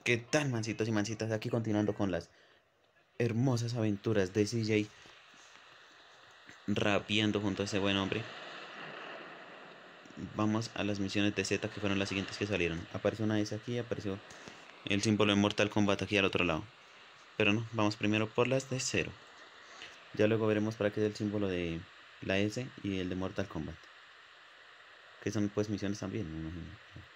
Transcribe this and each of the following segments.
¿Qué tal, mancitos y mancitas? Aquí continuando con las hermosas aventuras de CJ rapeando junto a ese buen hombre. Vamos a las misiones de Z, que fueron las siguientes que salieron. Apareció una S aquí, apareció el símbolo de Mortal Kombat aquí al otro lado. Pero no, vamos primero por las de 0. Ya luego veremos para qué es el símbolo de la S y el de Mortal Kombat. Que son pues misiones también, me imagino.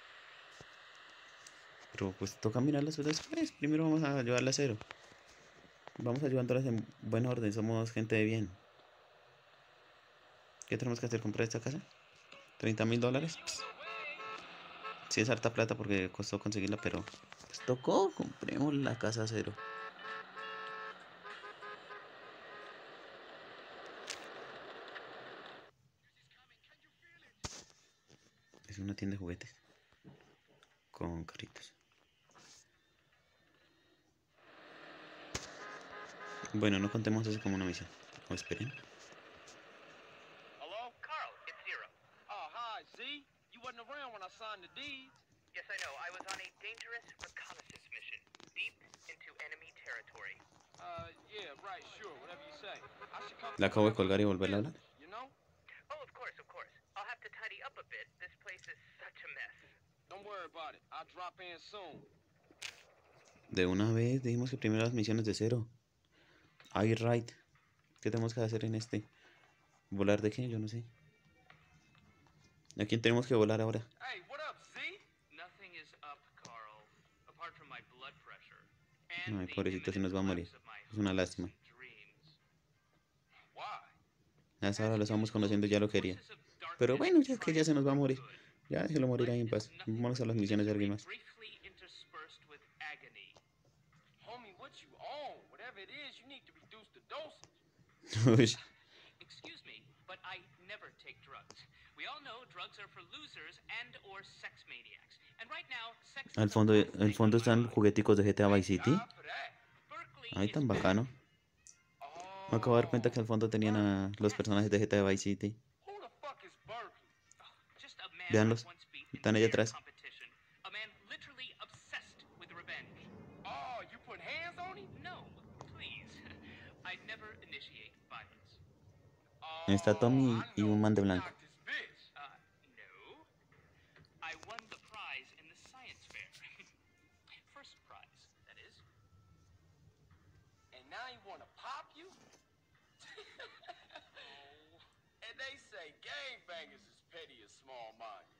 Pero pues toca mirarlas después. Primero vamos a ayudarla a 0. Vamos ayudándolas en buen orden, somos gente de bien. ¿Qué tenemos que hacer? ¿Comprar esta casa? $30,000. Sí es harta plata porque costó conseguirla, pero pues tocó, compremos la casa a 0. Es una tienda de juguetes con carritos. Bueno, no contemos eso como una misión. O esperen. Hello? Carl, it's Zero. Oh, hi, Z. You wasn't around when I signed the deeds. Yes, I know. I was on a dangerous reconnaissance mission, deep into enemy territory. Yeah, right, sure, whatever you say. I should come La through acabo de whenever colgar y it's volverla a hablar. business, you know? Oh, of course, of course. I'll have to tidy up a bit. This place is such a mess. Don't worry about it. I'll drop in soon. De una vez dijimos que primero las misiones de 0. Ay, right. ¿Qué tenemos que hacer en este? ¿Volar de qué? Yo no sé. ¿A quién tenemos que volar ahora? Hey, what up, Z? Nothing is up, Carl. Apart from my blood pressure. And Ay, the pobrecito, se imminent nos va a morir. collapse of my Es una hopes lástima. and dreams. Why? Hasta ahora lo estamos conociendo, ya lo quería. Forces of Pero darkness bueno, ya que ya se triumph nos va a for morir. good. Ya déjelo morir ahí Life en is paz. nothing Vamos a but las misiones de alguien misery más. briefly interspersed with agony. Homie, what you on? Whatever it is, you need to reduce the dosage. Uy. Excuse me, but I never take drugs. We all know drugs are for losers and or sex maniacs. And right now, sex is Al the fondo, best al thing on fondo my están mind. jugueticos de GTA Vice Thank City. God for that. Berkeley Ay, is tan back. bacano. Me acabo de dar cuenta que al fondo tenían a los personajes de GTA Vice City. Who the fuck is Berkeley? Just a man I Veanlos. once beat in Están allá fair atrás. competition. A man literally obsessed with revenge. Oh, you put hands on him? No, please. I never initiate violence. Está Oh, Tommy I y know. un man de You blanco. knocked his bitch. No. I won the prize in the science fair. First prize, that is. And now you want to pop you? And they say gangbangers is petty and small-minded.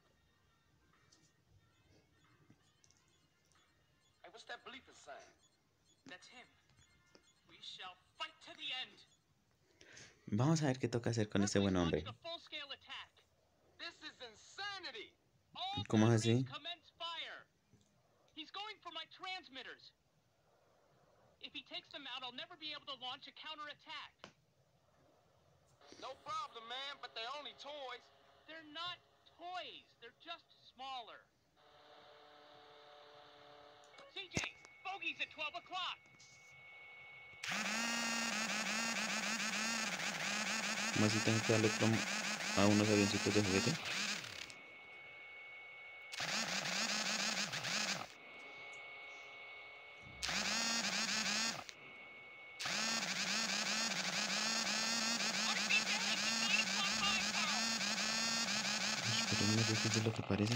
Hey, what's that bleeping sign? That's him. We shall fight to the end. Vamos a ver qué toca hacer con este buen hombre. A full-scale attack. This is insanity. All ¿Cómo es batteries así? commence fire. He's going for my transmitters. If he takes them out, I'll never be able to launch a counterattack. No problem, man, but they're only toys. They're not toys. They're just smaller. CJ, bogey's at 12 o'clock. Más si tengo que darle plomo a unos avioncitos de juguete. Pero no sé qué es lo que parece.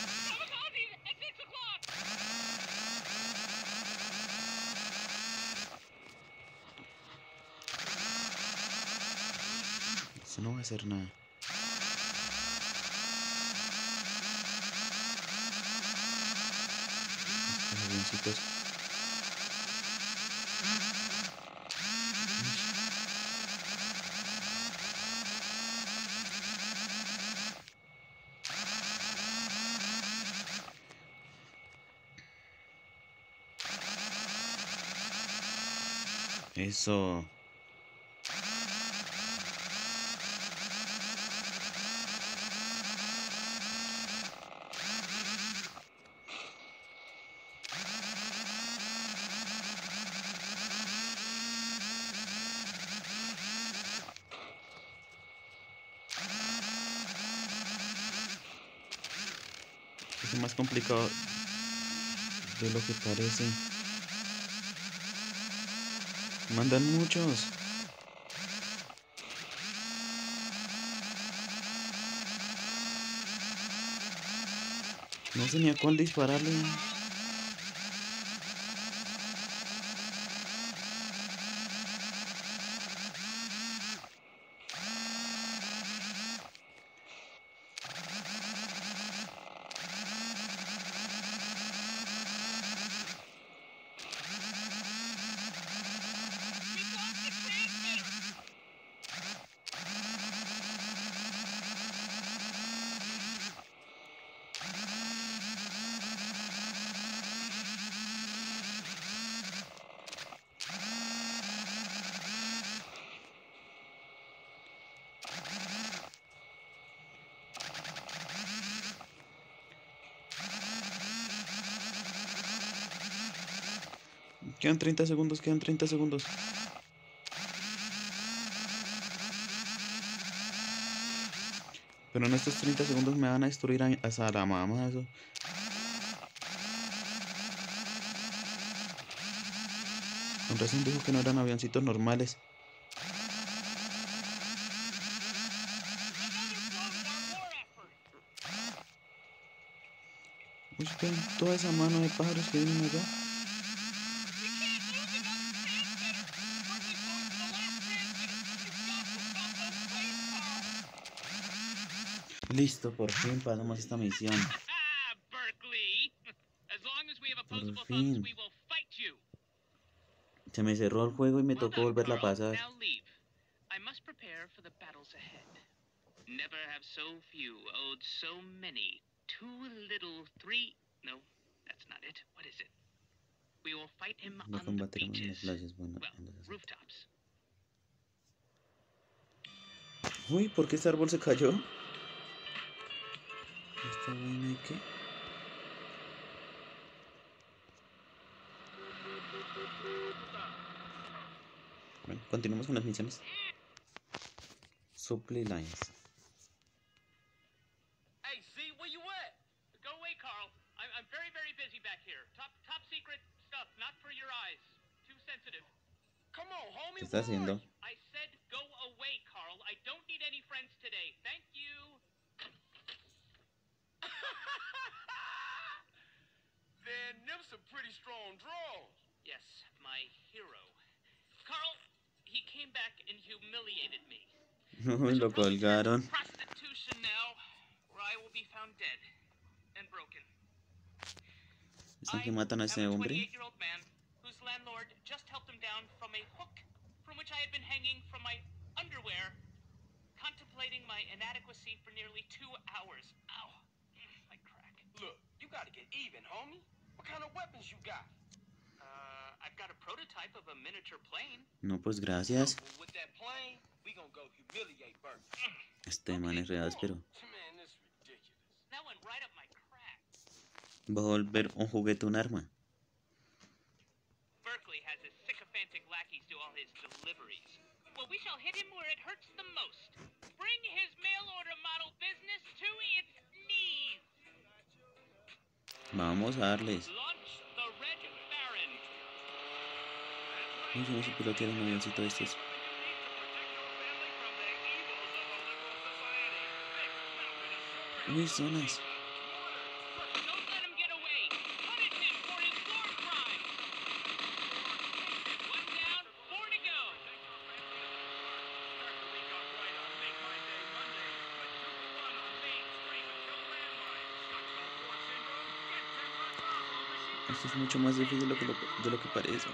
Eso no va a hacer nada. Los avioncitos. Eso. Es más complicado de lo que parece. Mandan muchos. No sé ni a cuál dispararle. Quedan 30 segundos, quedan 30 segundos. Pero en estos 30 segundos me van a destruir hasta la mamá. Eso. Con razón dijo que no eran avioncitos normales. Uy, ven toda esa mano de pájaros que vienen allá. Listo, por fin pasamos esta misión. Por fin. Se me cerró el juego y me tocó volverla a pasar. Never have so few owed so many. Too little, three. No, that's not it. What is it? We will fight him Lo on the combatiremos en las beaches. playas. Bueno, Well, en las... rooftops. Uy, ¿por qué este árbol se cayó? ¿Esta vaina y qué? Bueno, continuamos con las misiones. Supply lines. Hey, Z, where you at? Go away, Carl. I'm very, very busy back here. Top secret stuff, not for your eyes. Too sensitive. Come on, homie. ¿Qué está haciendo? I said go away, Carl. I don't need any friends today. Thank you. Then them some pretty strong draws. Yes, my hero. Carl, he came back and humiliated me. Uy, lo colgaron. Prostitution now, where I will be found dead and broken. ¿Están que matan a ese hombre? 28-year-old man whose landlord just helped him down from a hook from which I had been hanging from my underwear, contemplating my inadequacy for nearly 2 hours. Ow, my crack. Look, you gotta get even, homie. What kind of weapons you got? I've got a prototype of a miniature plane. No, pues gracias. Well, with that plane, we gonna go humiliate Bert. Este man es re áspero. Man, this is ridiculous. That went right up my crack. Va a volver un juguete un arma. Berkeley has his sycophantic lackeys do all his deliveries. Well, we shall hit him where it hurts the most. Bring his mail order model business to its knees. Vamos a darles. Launch the Red Baron. Uy, yo no sé pilotear un avioncito de estos. Uy, zonas. Don't let him get away. Punish him for his war crimes. One down, 4 to go. Esto es mucho más difícil de lo que parece.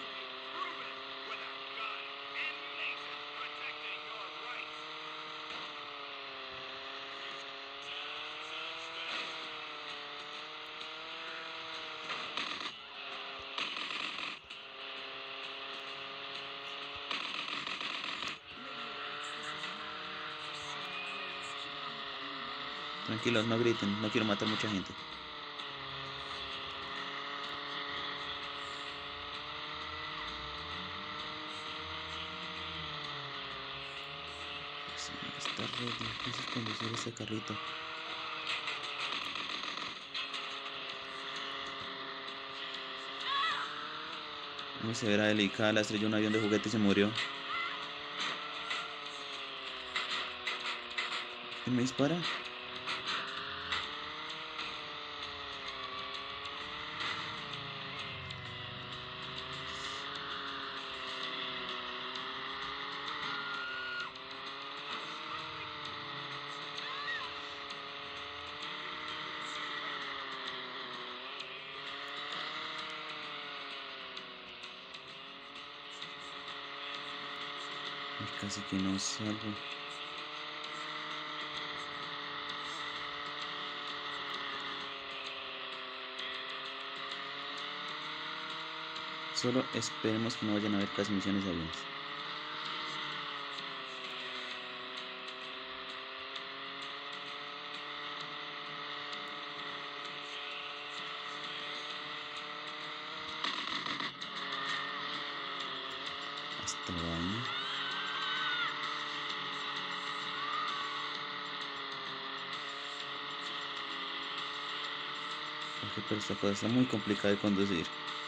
Tranquilos, no griten, no quiero matar mucha gente. Sí, está re difícil conducir ese carrito. Muy severa, delicada, la estrelló un avión de juguete y se murió. ¿Quién me dispara? Casi que no salgo. Solo esperemos que no vayan a haber casi misiones de aviones. Hasta vaina. Pero esta cosa está muy complicada de conducir.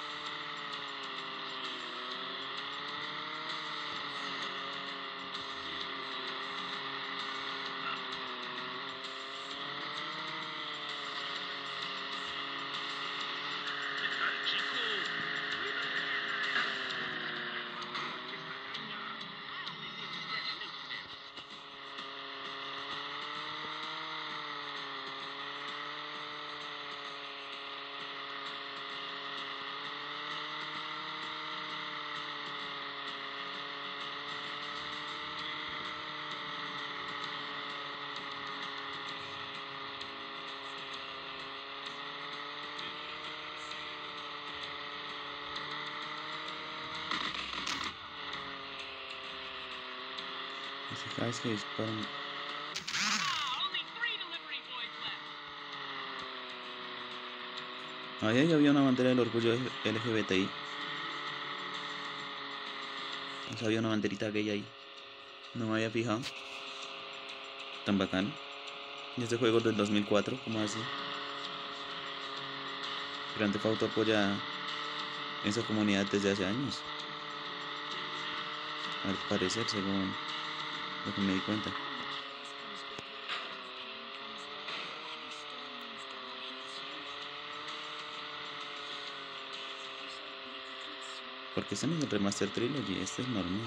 Cada vez que disparan. Only 3 delivery boys left. Ahí había una bandera del orgullo LGBTI. O sea, había una banderita gay ahí. No me había fijado. Tan bacano. Y este juego es del 2004, ¿cómo así? Grand Theft Auto apoya esa comunidad desde hace años. Al parecer, según lo que me di cuenta. Porque este no es el Remaster Trilogy, este es normal.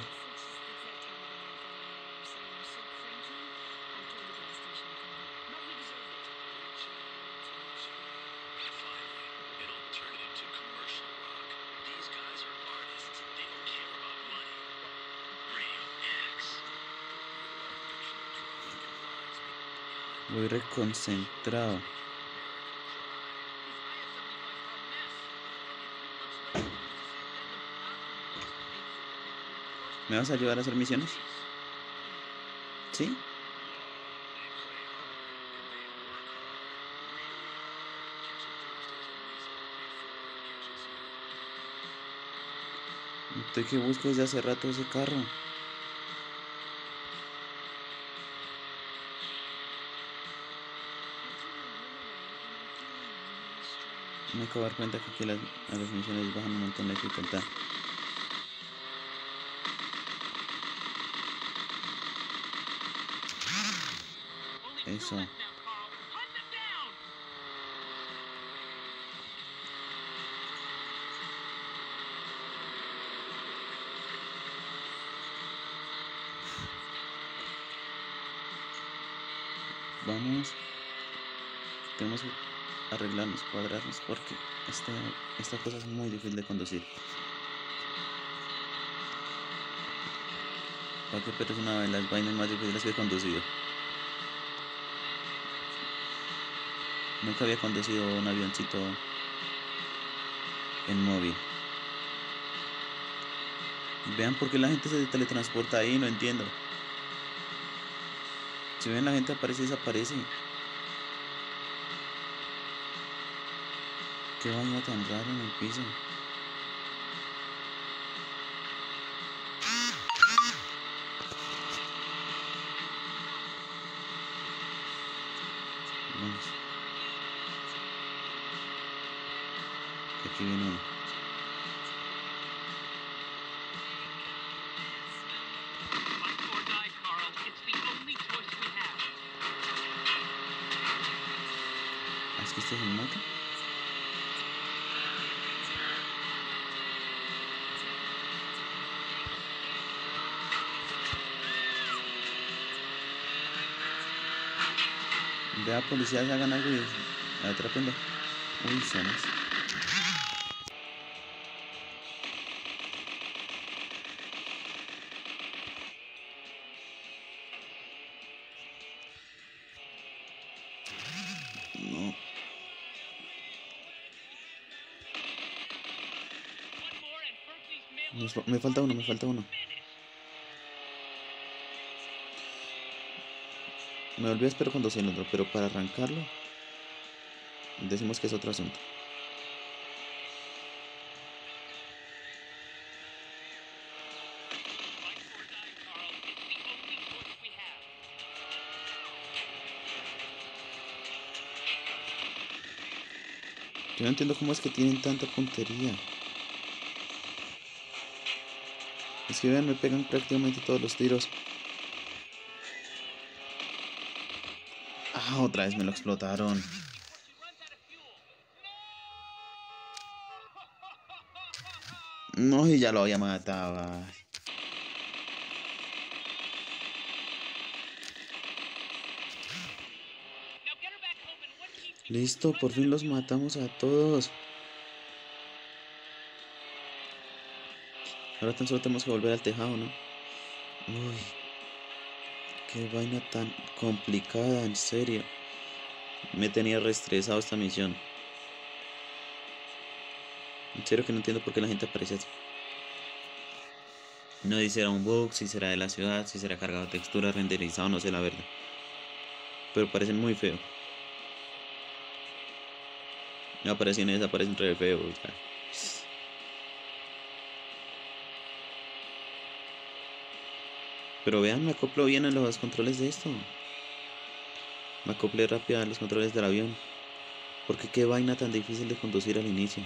Voy reconcentrado. ¿Me vas a ayudar a hacer misiones? ¿Sí? Estoy que busco desde hace rato ese carro. Me acabo de dar cuenta que aquí a las misiones bajan un montón de dificultad. Eso. Vamos. Tenemos que arreglarnos, cuadrarnos, porque esta cosa es muy difícil de conducir. ¿Para qué? Pero es una de las vainas más difíciles que he conducido. Nunca había conducido un avioncito en móvil. Vean por qué la gente se teletransporta ahí, no entiendo. Si ven, la gente aparece y desaparece. Qué vaina tan rara en el piso. Vamos. Aquí viene uno. que este es el mata. Vea, policías, hagan algo y atrápenlo. Uy, zonas. No. One more and Berkeley's mail Me falta uno, me falta uno. finished. Me volví a esperar con 2 cilindros, pero para arrancarlo, decimos que es otro asunto. Fight or die, Carl. It's the only choice we have. Yo no entiendo cómo es que tienen tanta puntería. Es que vean, me pegan prácticamente todos los tiros. Ah, otra vez me lo explotaron. Before she runs out of fuel. No! No, y ya lo había matado. Ay. Now get her back home in one piece before she Listo, runs por out fin of los fuel. matamos a todos. Ahora tan solo tenemos que volver al tejado, ¿no? Uy, qué vaina tan complicada, en serio. Me tenía reestresado esta misión. En serio que no entiendo por qué la gente aparece así. No dice si será un bug, si será de la ciudad, si será cargado de textura, renderizado, no sé la verdad. Pero parecen muy feos. Aparecen y desaparecen re feos. Ya. Pero vean, me acoplo bien a los controles de esto. Me acoplé rápido a los controles del avión. Porque qué vaina tan difícil de conducir al inicio.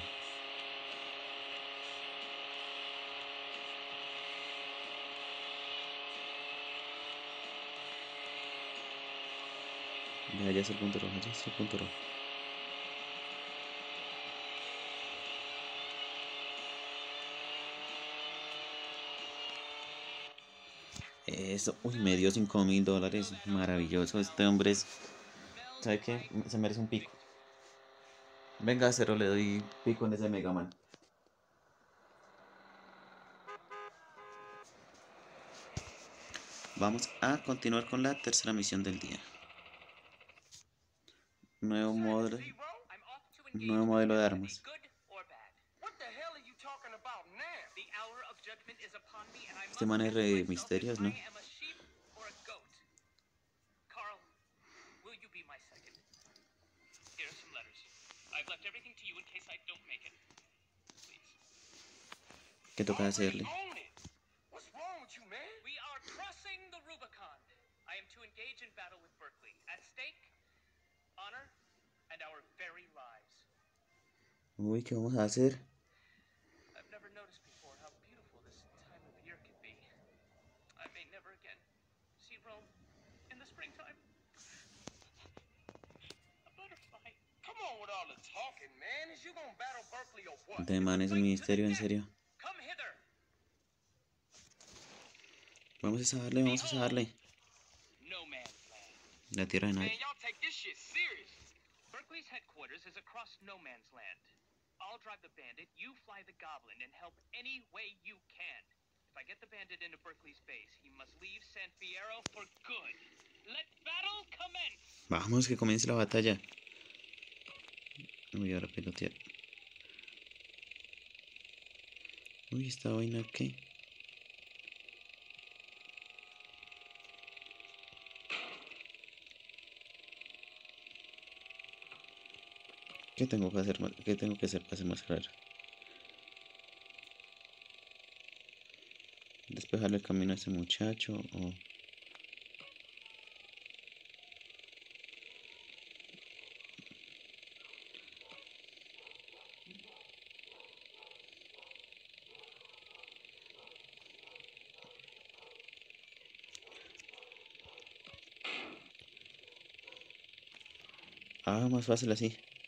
Vea, ya es el punto rojo, ya es el punto rojo. Eso, uy, me dio $5.000. Maravilloso, este hombre es... ¿Sabe qué? Se merece un pico. Venga, cero, le doy pico en ese Mega Man. Vamos a continuar con la tercera misión del día. Nuevo modelo, Zero, I'm off to engage nuevo with modelo de destiny, armas. good or bad. what the hell are you talking about now? The hour of judgment is upon me, and I Este must man es ask re myself misterios, if ¿no? I am a sheep or a goat. Carl, will you be my second? Here are some letters. I've left everything to you in case I don't make it. Please. ¿Qué toca Already hacerle? own it. What's wrong with you, man? We are crossing the Rubicon. I am to engage in battle with Berkeley. At stake, honor and our very lives. Uy, ¿qué vamos a hacer? I've never noticed before how beautiful this time of year can be. I may never again see Rome in the springtime. A butterfly. Come on with all the talking, man. Is you gonna battle Berkeley or what? Este man es un misterio, en serio. Come hither. Vamos a darle, vamos a darle. No man's land. La tierra de Man, nadie. y'all take this shit serious. Berkeley's headquarters is across no man's land. I'll drive the bandit, you fly the goblin, and help any way you can. If I get the bandit into Berkeley's base, he must leave San Fierro for good. Let battle commence! Vamos, que comience la batalla. Uy, ahora pilotear. Uy, esta vaina, ¿qué? ¿Qué tengo que hacer más? ¿Qué tengo que hacer para hacer más claro? Despejarle el camino a ese muchacho o... Ah, más fácil así.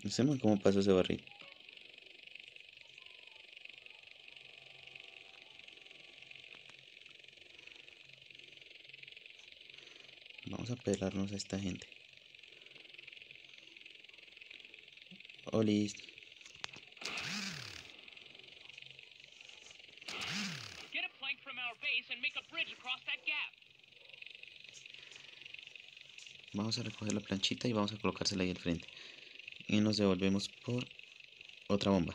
Ese man, ¿cómo pasó ese barril? Vamos a pelarnos a esta gente. Oh, listo. Get a plank from our base and make a bridge across that gap. Vamos a recoger la planchita y vamos a colocársela ahí al frente. Y nos devolvemos por otra bomba.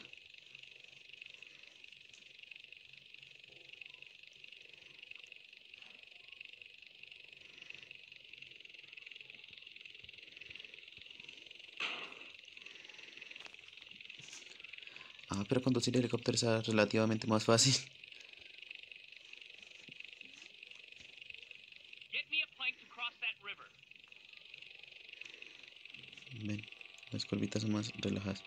Ah, pero conducir helicópteros es relativamente más fácil. Get me a plank to cross that river. Ven, las curvitas son más relajadas.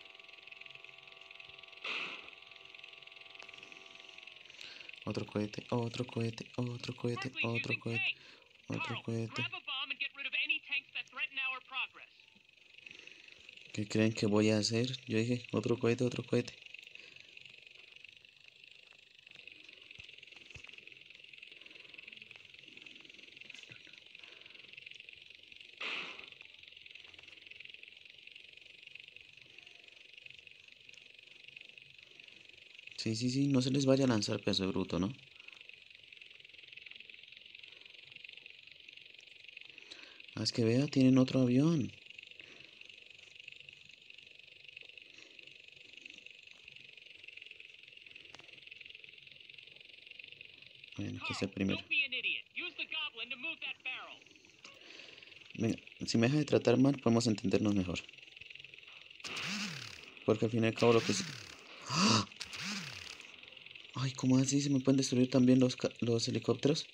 Otro cohete, otro cohete, otro cohete, Berkeley's otro using cohete, tanks. otro Carl, cohete. grab a bomb and get rid of any tanks that threaten our progress. ¿Qué creen que voy a hacer? Yo dije, otro cohete, otro cohete. Sí, sí, sí, no se les vaya a lanzar, pedazo de bruto, ¿no? Ah, es que vea, tienen otro avión. Bueno, aquí está el Carl, primero. don't be an idiot. Use the goblin to move that barrel. Venga, si me deja de tratar mal, podemos entendernos mejor. Porque al fin y al cabo lo que es... ¡Ah! Ay, ¿cómo así? ¿Se me pueden destruir también los helicópteros?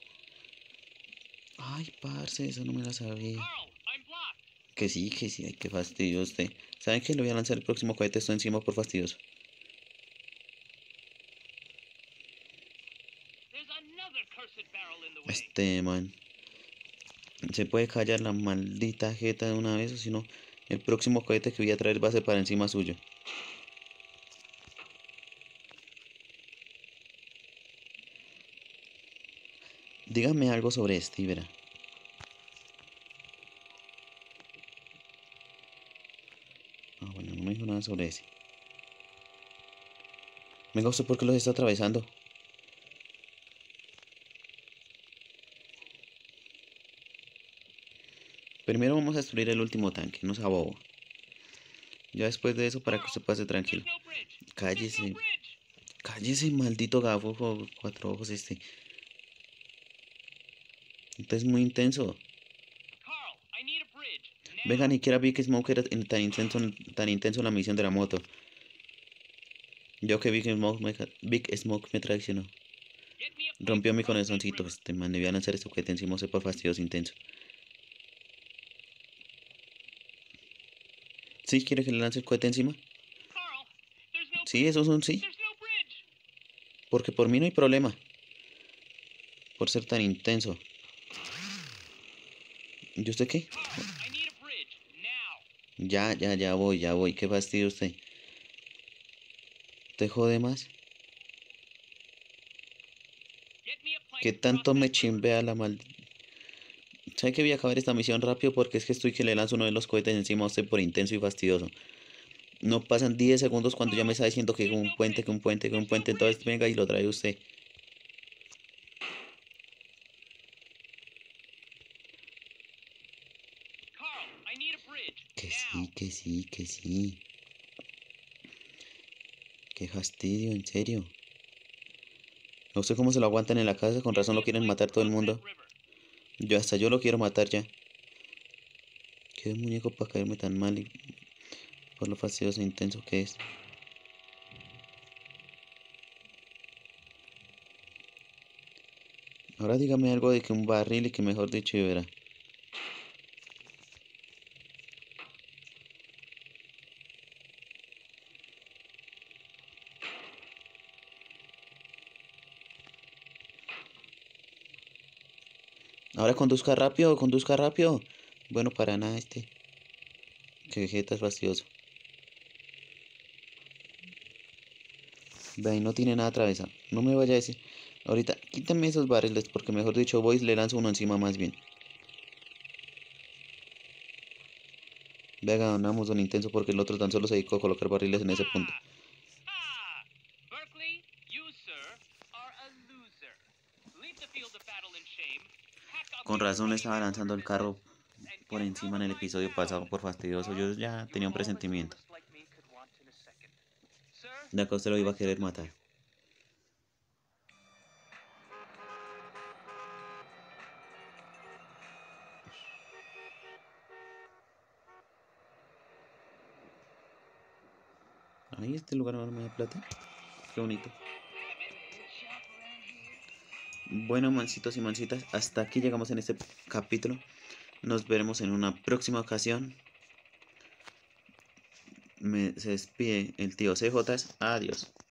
Ay, parce, esa no me la sabía. Carl, I'm blocked. Que sí, ay, qué fastidio usted. ¿Saben qué? Le voy a lanzar el próximo cohete esto encima por fastidioso. There's another cursed barrel in the way. Este man. Se puede callar la maldita jeta de una vez, o si no, el próximo cohete que voy a traer va a ser para encima suyo. Dígame algo sobre este y verá. Ah, bueno, no me dijo nada sobre ese. Venga, ¿usted por qué los está atravesando? Primero vamos a destruir el último tanque, no se abobo. Ya después de eso, para que usted pase tranquilo. There's no bridge. There's no Cállese, bridge. cállese, maldito gafo, cuatro ojos este. Este es muy intenso. Carl, I need a bridge. Now. Venga, ni siquiera Big Smoke era tan intenso la misión de la moto. Yo que Big Smoke me traicionó. Get me a plank Rompió mi to cross that corazoncito. river. Este man, debía lanzar este cohete encima, sé por fastidioso intenso. ¿Sí quiere que le lance el cohete encima? Carl, there's no Sí, eso es un sí. There's no bridge. Porque por mí no hay problema. Por ser tan intenso. ¿Y usted qué? Carl, I need a bridge. Now. Ya voy. Qué fastidio usted. ¿Te jode más? Get me a plank ¿Qué to cross tanto me that river. chimbea la mal... ¿Sabe que voy a acabar esta misión rápido? Porque es que estoy que le lanzo uno de los cohetes encima a usted por intenso y fastidioso. No pasan 10 segundos cuando ya me está diciendo que un puente, que un puente, que un puente. Entonces venga y lo trae usted. Carl, I need a bridge. Que Now. sí, que sí, que sí. Qué fastidio, en serio. ¿A usted cómo se lo aguantan en la casa? Con razón lo quieren matar todo el mundo. Hasta yo lo quiero matar ya. Qué muñeco para caerme tan mal y por lo fastidioso e intenso que es. Ahora dígame algo de que un barril y que mejor dicho y verá. Ahora conduzca rápido, conduzca rápido. Bueno, para nada este. Que Vegeta es fastidioso. Ve ahí, no tiene nada atravesado. No me vaya a decir. Ahorita, quítame esos barriles porque mejor dicho voy y le lanzo uno encima más bien. Venga, ganamos un intenso porque el otro tan solo se dedicó a colocar barriles en ese punto. Berkeley, you, sir, are a loser. Leave the field of battle in shame. Pack up Con your razón money estaba and lanzando el business carro and por get encima out en of el my episodio town. pasado por fastidioso. Yo ya tenía un presentimiento. Sir, De acá usted lo iba a I querer salute matar. you. Ahí este lugar me da plata. Qué bonito. Bueno, mancitos y mancitas, hasta aquí llegamos en este capítulo. Nos veremos en una próxima ocasión. Se despide el tío CJ. Adiós.